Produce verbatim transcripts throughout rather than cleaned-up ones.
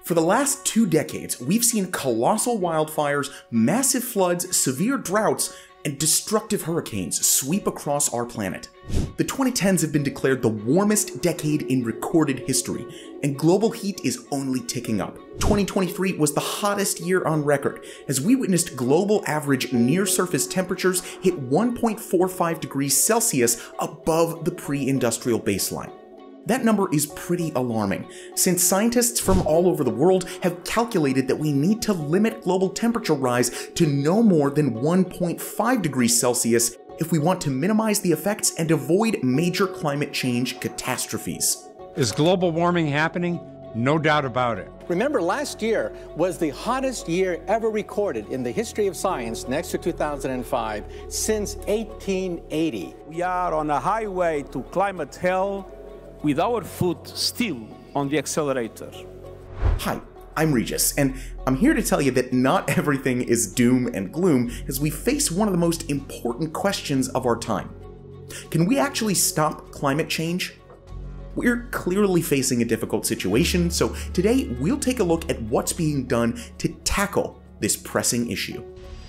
For the last two decades, we've seen colossal wildfires, massive floods, severe droughts, and destructive hurricanes sweep across our planet. The twenty tens have been declared the warmest decade in recorded history, and global heat is only ticking up. twenty twenty-three was the hottest year on record, as we witnessed global average near-surface temperatures hit one point four five degrees Celsius above the pre-industrial baseline. That number is pretty alarming, since scientists from all over the world have calculated that we need to limit global temperature rise to no more than one point five degrees Celsius if we want to minimize the effects and avoid major climate change catastrophes. Is global warming happening? No doubt about it. Remember, last year was the hottest year ever recorded in the history of science, next to two thousand five, since eighteen eighty. We are on a highway to climate hell, with our foot still on the accelerator. Hi, I'm Regis, and I'm here to tell you that not everything is doom and gloom as we face one of the most important questions of our time. Can we actually stop climate change? We're clearly facing a difficult situation, so today we'll take a look at what's being done to tackle this pressing issue.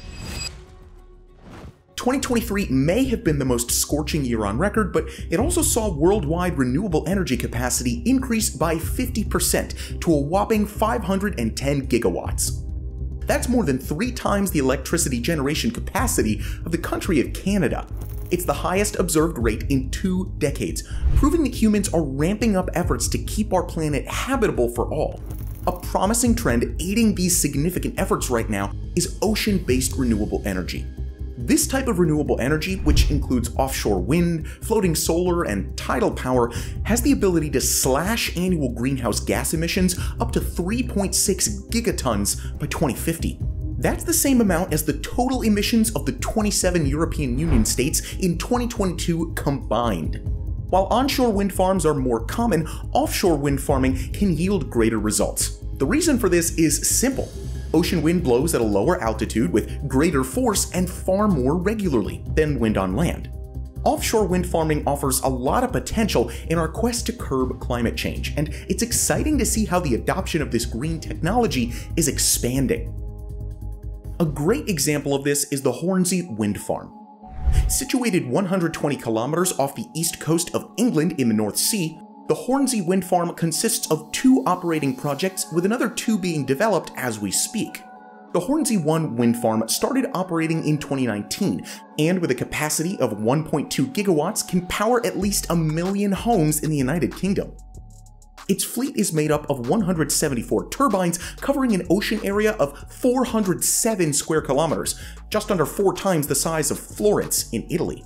twenty twenty-three may have been the most scorching year on record, but it also saw worldwide renewable energy capacity increase by fifty percent to a whopping five hundred ten gigawatts. That's more than three times the electricity generation capacity of the country of Canada. It's the highest observed rate in two decades, proving that humans are ramping up efforts to keep our planet habitable for all. A promising trend aiding these significant efforts right now is ocean-based renewable energy. This type of renewable energy, which includes offshore wind, floating solar, and tidal power, has the ability to slash annual greenhouse gas emissions up to three point six gigatons by twenty fifty. That's the same amount as the total emissions of the twenty-seven European Union states in twenty twenty-two combined. While onshore wind farms are more common, offshore wind farming can yield greater results. The reason for this is simple. Ocean wind blows at a lower altitude with greater force and far more regularly than wind on land. Offshore wind farming offers a lot of potential in our quest to curb climate change, and it's exciting to see how the adoption of this green technology is expanding. A great example of this is the Hornsea Wind Farm. Situated one hundred twenty kilometers off the east coast of England in the North Sea, the Hornsea Wind Farm consists of two operating projects, with another two being developed as we speak. The Hornsea one wind farm started operating in twenty nineteen, and with a capacity of one point two gigawatts can power at least a million homes in the United Kingdom. Its fleet is made up of one hundred seventy-four turbines covering an ocean area of four hundred seven square kilometers, just under four times the size of Florence in Italy.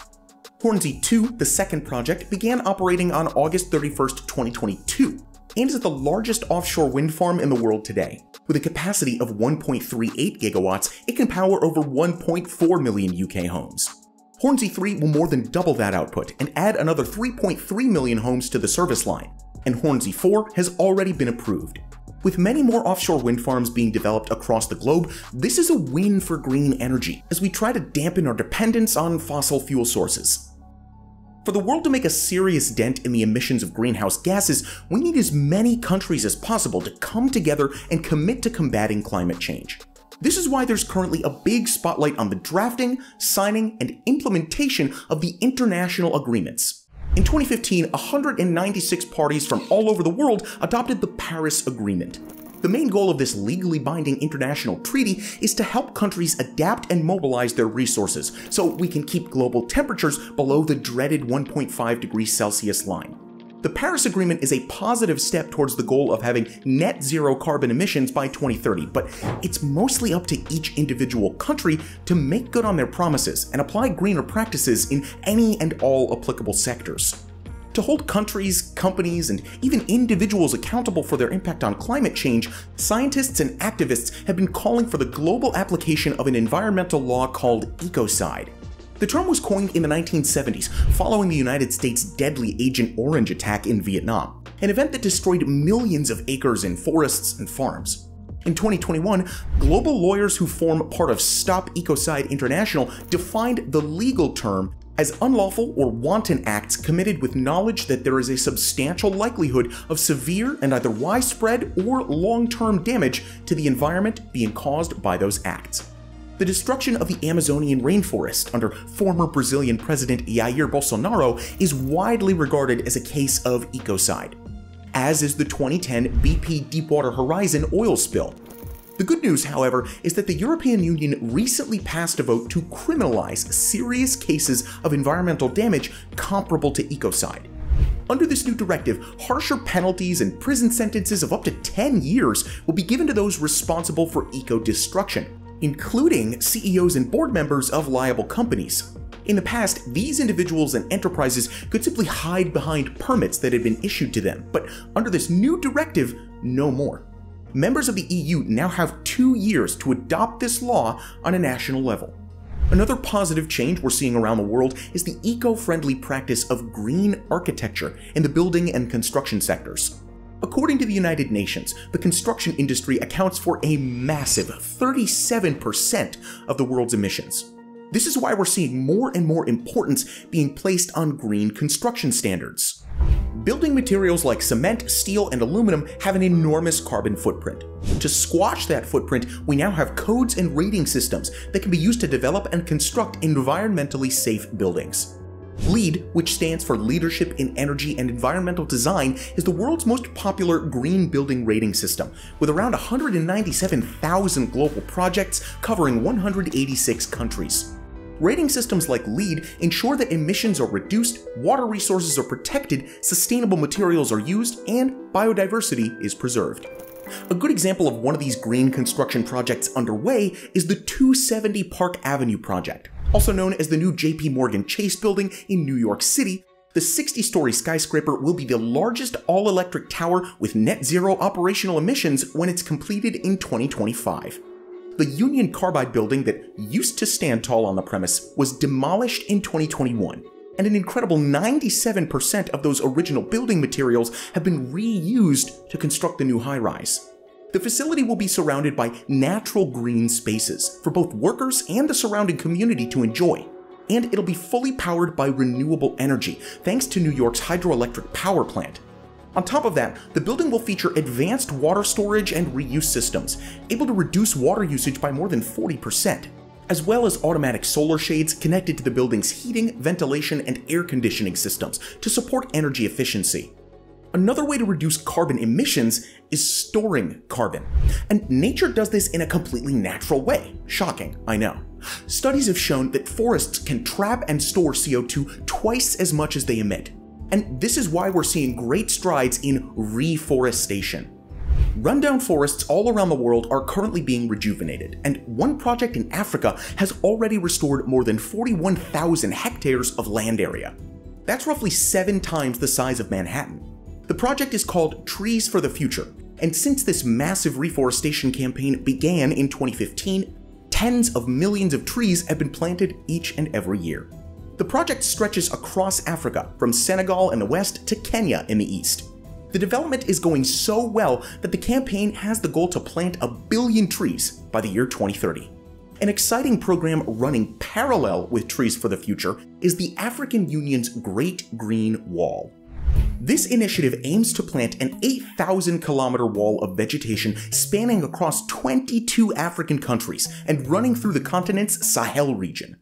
Hornsea two, the second project, began operating on August thirty-first, twenty twenty-two, and is the largest offshore wind farm in the world today. With a capacity of one point three eight gigawatts, it can power over one point four million U K homes. Hornsea three will more than double that output and add another three point three million homes to the service line, and Hornsea four has already been approved. With many more offshore wind farms being developed across the globe, this is a win for green energy as we try to dampen our dependence on fossil fuel sources. For the world to make a serious dent in the emissions of greenhouse gases, we need as many countries as possible to come together and commit to combating climate change. This is why there's currently a big spotlight on the drafting, signing, and implementation of the international agreements. In twenty fifteen, one hundred ninety-six parties from all over the world adopted the Paris Agreement. The main goal of this legally binding international treaty is to help countries adapt and mobilize their resources so we can keep global temperatures below the dreaded one point five degrees Celsius line. The Paris Agreement is a positive step towards the goal of having net zero carbon emissions by twenty thirty, but it's mostly up to each individual country to make good on their promises and apply greener practices in any and all applicable sectors. To hold countries, companies, and even individuals accountable for their impact on climate change, scientists and activists have been calling for the global application of an environmental law called ecocide. The term was coined in the nineteen seventies, following the United States' deadly Agent Orange attack in Vietnam, an event that destroyed millions of acres in forests and farms. In twenty twenty-one, global lawyers who form part of Stop Ecocide International defined the legal term as unlawful or wanton acts committed with knowledge that there is a substantial likelihood of severe and either widespread or long-term damage to the environment being caused by those acts. The destruction of the Amazonian rainforest under former Brazilian President Jair Bolsonaro is widely regarded as a case of ecocide, as is the twenty ten B P Deepwater Horizon oil spill. The good news, however, is that the European Union recently passed a vote to criminalize serious cases of environmental damage comparable to ecocide. Under this new directive, harsher penalties and prison sentences of up to ten years will be given to those responsible for eco-destruction, including C E Os and board members of liable companies. In the past, these individuals and enterprises could simply hide behind permits that had been issued to them, but under this new directive, no more. Members of the E U now have two years to adopt this law on a national level. Another positive change we're seeing around the world is the eco-friendly practice of green architecture in the building and construction sectors. According to the United Nations, the construction industry accounts for a massive thirty-seven percent of the world's emissions. This is why we're seeing more and more importance being placed on green construction standards. Building materials like cement, steel, and aluminum have an enormous carbon footprint. To squash that footprint, we now have codes and rating systems that can be used to develop and construct environmentally safe buildings. LEED, which stands for Leadership in Energy and Environmental Design, is the world's most popular green building rating system, with around one hundred ninety-seven thousand global projects covering one hundred eighty-six countries. Rating systems like LEED ensure that emissions are reduced, water resources are protected, sustainable materials are used, and biodiversity is preserved. A good example of one of these green construction projects underway is the two seventy Park Avenue project. Also known as the new J P Morgan Chase building in New York City, the sixty-story skyscraper will be the largest all-electric tower with net zero operational emissions when it's completed in twenty twenty-five. The Union Carbide building that used to stand tall on the premise was demolished in twenty twenty-one, and an incredible ninety-seven percent of those original building materials have been reused to construct the new high-rise. The facility will be surrounded by natural green spaces for both workers and the surrounding community to enjoy, and it'll be fully powered by renewable energy thanks to New York's hydroelectric power plant. On top of that, the building will feature advanced water storage and reuse systems, able to reduce water usage by more than forty percent, as well as automatic solar shades connected to the building's heating, ventilation, and air conditioning systems to support energy efficiency. Another way to reduce carbon emissions is storing carbon, and nature does this in a completely natural way. Shocking, I know. Studies have shown that forests can trap and store C O two twice as much as they emit. And this is why we're seeing great strides in reforestation. Rundown forests all around the world are currently being rejuvenated, and one project in Africa has already restored more than forty-one thousand hectares of land area. That's roughly seven times the size of Manhattan. The project is called Trees for the Future, and since this massive reforestation campaign began in twenty fifteen, tens of millions of trees have been planted each and every year. The project stretches across Africa, from Senegal in the west to Kenya in the east. The development is going so well that the campaign has the goal to plant a billion trees by the year twenty thirty. An exciting program running parallel with Trees for the Future is the African Union's Great Green Wall. This initiative aims to plant an eight thousand kilometer wall of vegetation spanning across twenty-two African countries and running through the continent's Sahel region.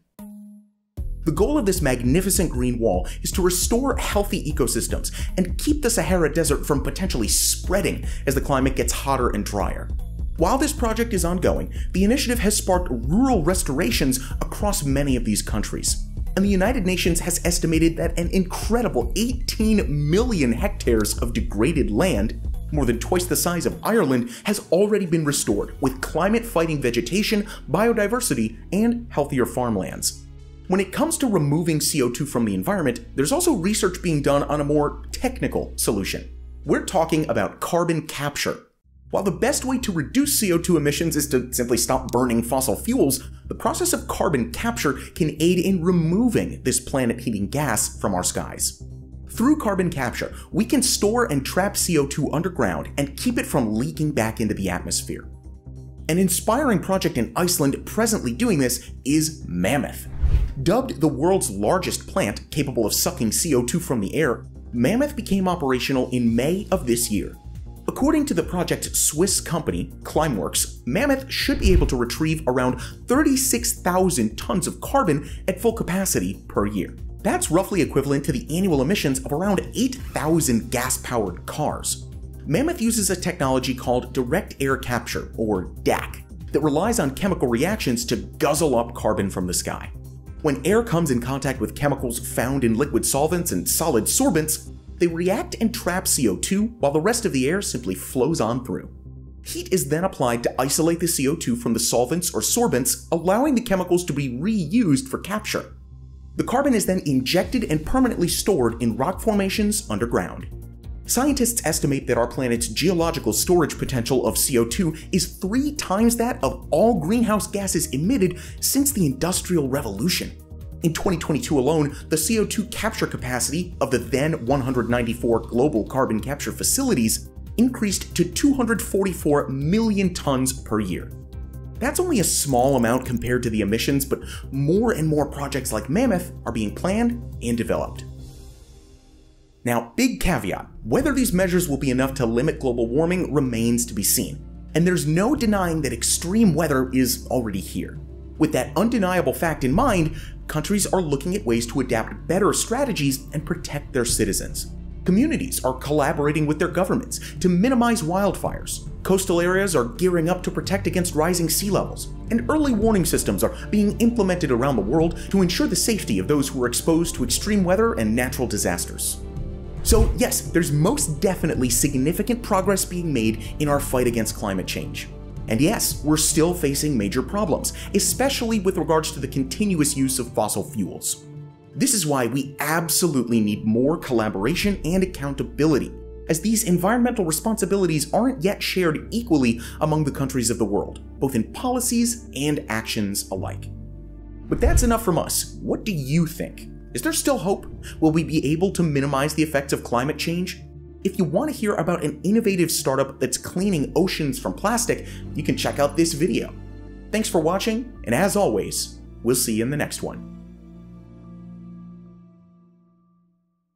The goal of this magnificent green wall is to restore healthy ecosystems and keep the Sahara Desert from potentially spreading as the climate gets hotter and drier. While this project is ongoing, the initiative has sparked rural restorations across many of these countries. And the United Nations has estimated that an incredible eighteen million hectares of degraded land, more than twice the size of Ireland, has already been restored with climate-fighting vegetation, biodiversity, and healthier farmlands. When it comes to removing C O two from the environment, there's also research being done on a more technical solution. We're talking about carbon capture. While the best way to reduce C O two emissions is to simply stop burning fossil fuels, the process of carbon capture can aid in removing this planet-heating gas from our skies. Through carbon capture, we can store and trap C O two underground and keep it from leaking back into the atmosphere. An inspiring project in Iceland presently doing this is Mammoth. Dubbed the world's largest plant capable of sucking C O two from the air, Mammoth became operational in May of this year. According to the project's Swiss company, Climeworks, Mammoth should be able to retrieve around thirty-six thousand tons of carbon at full capacity per year. That's roughly equivalent to the annual emissions of around eight thousand gas-powered cars. Mammoth uses a technology called direct air capture, or D A C, that relies on chemical reactions to guzzle up carbon from the sky. When air comes in contact with chemicals found in liquid solvents and solid sorbents, they react and trap C O two while the rest of the air simply flows on through. Heat is then applied to isolate the C O two from the solvents or sorbents, allowing the chemicals to be reused for capture. The carbon is then injected and permanently stored in rock formations underground. Scientists estimate that our planet's geological storage potential of C O two is three times that of all greenhouse gases emitted since the Industrial Revolution. In twenty twenty-two alone, the C O two capture capacity of the then one hundred ninety-four global carbon capture facilities increased to two hundred forty-four million tons per year. That's only a small amount compared to the emissions, but more and more projects like Mammoth are being planned and developed. Now, big caveat, whether these measures will be enough to limit global warming remains to be seen. And there's no denying that extreme weather is already here. With that undeniable fact in mind, countries are looking at ways to adapt better strategies and protect their citizens. Communities are collaborating with their governments to minimize wildfires. Coastal areas are gearing up to protect against rising sea levels. And early warning systems are being implemented around the world to ensure the safety of those who are exposed to extreme weather and natural disasters. So yes, there's most definitely significant progress being made in our fight against climate change. And yes, we're still facing major problems, especially with regards to the continuous use of fossil fuels. This is why we absolutely need more collaboration and accountability, as these environmental responsibilities aren't yet shared equally among the countries of the world, both in policies and actions alike. But that's enough from us. What do you think? Is there still hope? Will we be able to minimize the effects of climate change? If you want to hear about an innovative startup that's cleaning oceans from plastic, you can check out this video. Thanks for watching, and as always, we'll see you in the next one.